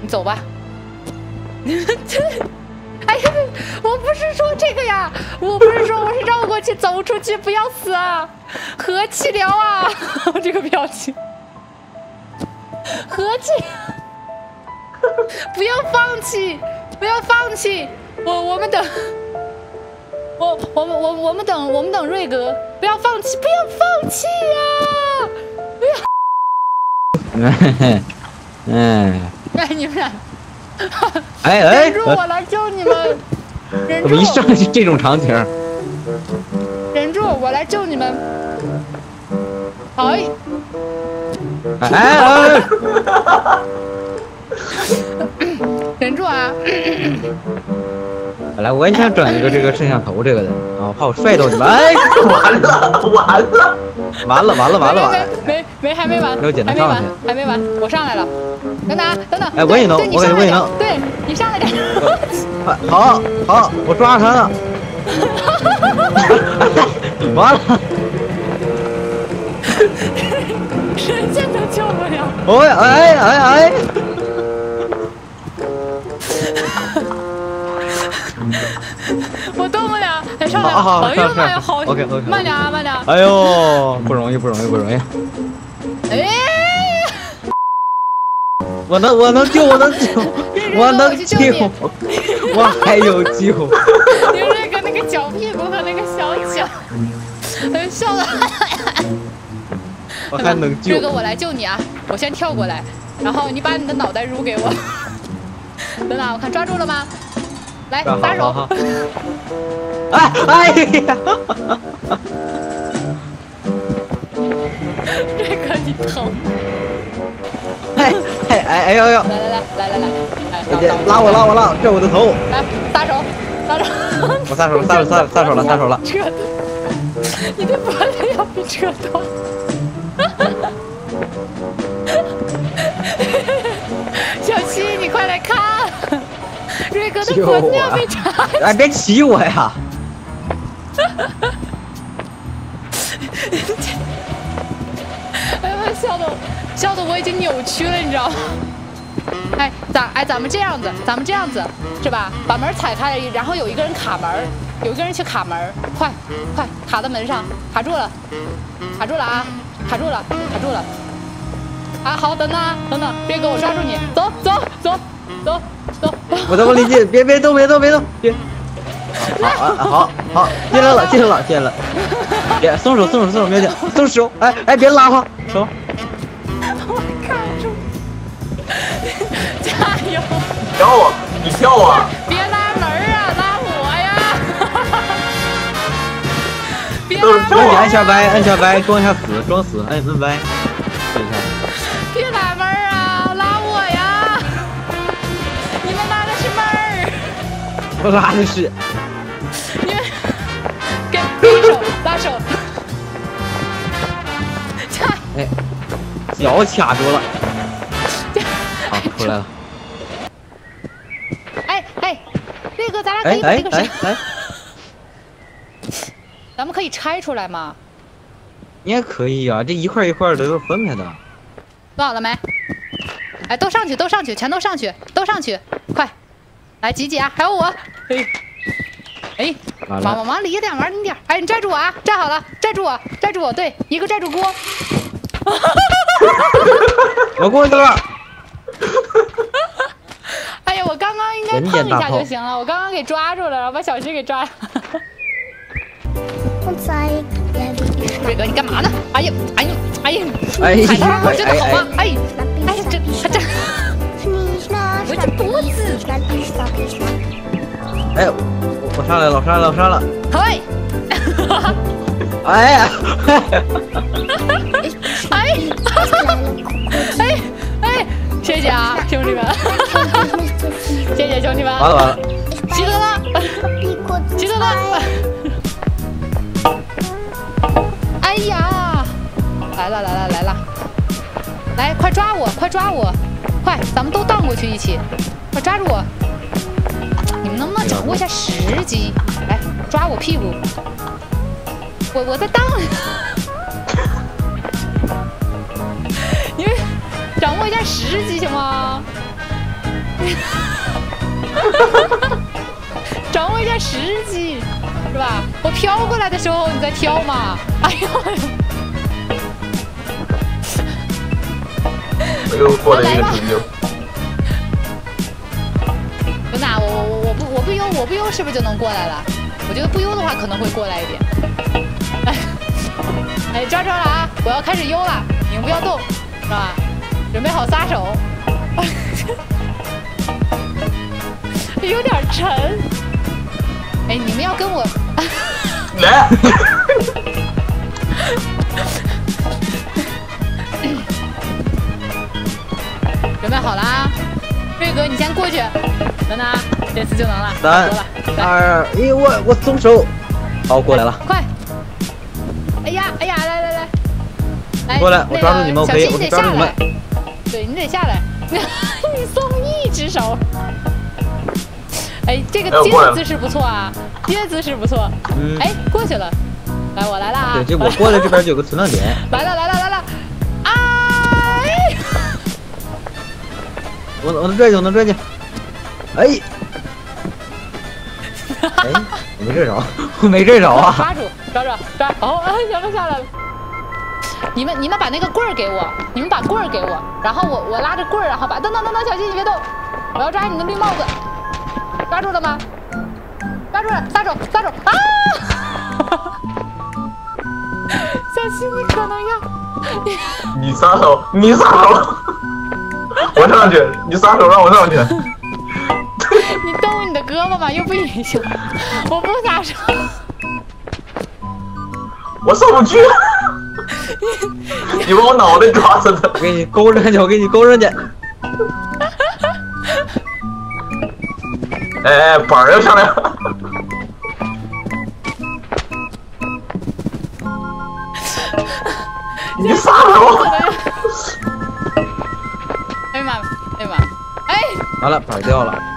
你走吧。哎呀，我不是说这个呀，我不是说，我是绕过去走出去，不要死啊，何其聊啊！这个表情，何其，不要放弃，不要放弃，我们等，我们等瑞哥，不要放弃，不要放弃呀、不要。哎，你们俩。忍住，我来救你们！忍住！ 怎么一上来就这种场景？ 忍住，我来救你们！哎！忍住啊！ 本来我也想转一个这个摄像头这个的，然后怕我摔到你们。哎，完了！ 还没完，还没完，我上来了。等等， 哎，我也能，我也能， 对你上来点。 好，我抓他了。完了， 人家都救不了。 哎！ 我动不了，还上来了。哎呦妈呀，好，慢点啊，慢点。 哎呦，不容易。 哎。 我能救，我还有救。 你瑞哥那个脚屁股和那个小脚，笑的。 我还能救。 瑞哥，我来救你啊！我先跳过来，然后你把你的脑袋扔给我。等等，我看抓住了吗？来，撒手。 哎呀！ 瑞哥，你疼。 哎呦！来！拉我，这我的头。 来，撒手。 我撒手了。 扯，你的脖子要被扯断。小七，你快来看，瑞哥的脖子要被插。 哎，别骑我呀！ 哎呀，笑的我已经扭曲了，你知道吗？咱们这样子是吧？把门踩开，然后有一个人卡门，有一个人去卡门，快卡到门上，卡住了啊！卡住了！啊，好，等等，别给我抓住你，走！ 我在往里进，别动，别。好，进来了，别松手，苗姐，松手，哎，别拉哈手。 我卡住，加油！ 你跳啊！ 别拉门啊，拉我呀！别拉门！按下 Y，装死，摁 Y， 试一下。 别拉门啊，拉我呀！你们拉的是门儿。 我拉的是。 你们给手，拉手。 哎，脚卡住了。好，出来了。 哎，瑞哥，咱俩可以把这个哎， 咱们可以拆出来吗？ 你也可以啊，这一块的都是分开的。 做好了没？哎，都上去，全都上去，快，来挤啊！还有我，哎，往里一点，哎，你拽住我啊！站好了，拽住我，对，一个拽住锅。 我过去了。 哎呀，我刚刚应该碰一下就行了，我刚刚给抓住了，然后把小徐给抓。瑞哥，你干嘛呢？哎呀，踩到我真的好吗？哎，这，我这脖子。 哎，我上来了。 嘿。 哎， 谢谢啊，兄弟们，谢谢兄弟们。 完了， 齐德了，哎呀，来了，来，快抓我，快，咱们都荡过去一起，快抓住我！你们能不能掌握一下时机？来，抓我屁股，我在荡。你们掌握一下时机行吗？ 掌握一下时机，是吧？我飘过来的时候你再挑嘛。哎呦， 我又获得一个成就。 不那我不悠是不是就能过来了？我觉得不悠的话可能会过来一点。哎，抓住了啊！我要开始悠了，你们不要动，是吧？准备好撒手。有点沉。哎，你们要跟我来。 准备好了啊！瑞哥，你先过去，等等啊，这次就能了。 3、2、1，我松手。好，过来了。 快！哎呀，来， 过来，我抓住你们，我可以，我抓住你们。 对你得下来，你松一只手。哎，这个接的姿势不错啊，接的姿势不错。哎，过去了，来，我来了啊！ 对，这我过来这边就有个存量点。 来了！哎！ 我能拽进，哎，我没拽着啊！ 抓住！哦，小龙下来了。你们把那个棍儿给我，你们把棍儿给我，然后我拉着棍儿，然后把等，小心你别动，我要抓你的绿帽子，抓住了吗？抓住了，撒手啊！小心你可能要你撒手，我上去，你撒手让我上去。 你动你的胳膊嘛，又不影响。我不撒手。 我上不去。你把我脑袋抓着的。 我给你勾上去， 哎，板儿要上来了。你撒手！ 哎呀妈！哎！ 完了，板掉了。